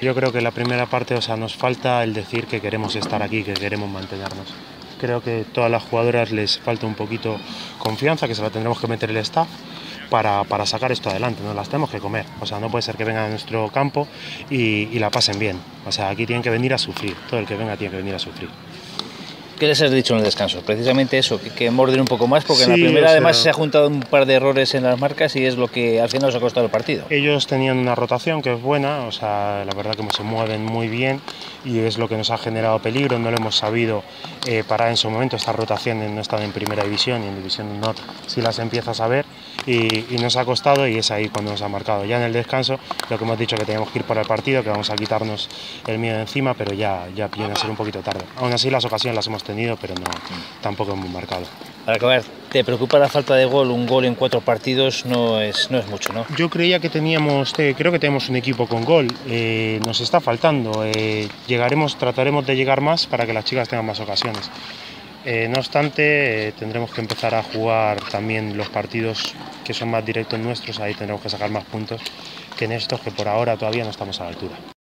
Yo creo que la primera parte, nos falta el decir que queremos estar aquí, que queremos mantenernos. Creo que a todas las jugadoras les falta un poquito confianza, que se la tendremos que meter el staff para sacar esto adelante, nos las tenemos que comer. No puede ser que vengan a nuestro campo y la pasen bien. Aquí tienen que venir a sufrir, todo el que venga tiene que venir a sufrir. ¿Qué les has dicho en el descanso? Precisamente eso, que morden un poco más, porque sí, en la primera además se ha juntado un par de errores en las marcas y es lo que al final os ha costado el partido. Ellos tenían una rotación que es buena, la verdad que se mueven muy bien y es lo que nos ha generado peligro, no lo hemos sabido parar en su momento. Estas rotaciones no están en primera división y en división de honor sí las empiezas a ver y nos ha costado y es ahí cuando nos ha marcado. Ya en el descanso lo que hemos dicho que teníamos que ir por el partido, que vamos a quitarnos el miedo de encima, pero ya viene a ser un poquito tarde. Aún así las ocasiones las hemos tenido, pero no, tampoco hemos marcado. Para acabar, ¿te preocupa la falta de gol? Un gol en 4 partidos no es mucho, ¿no? Yo creía que creo que tenemos un equipo con gol, nos está faltando, trataremos de llegar más para que las chicas tengan más ocasiones. No obstante, tendremos que empezar a jugar también los partidos que son más directos nuestros, ahí tendremos que sacar más puntos que en estos que por ahora todavía no estamos a la altura.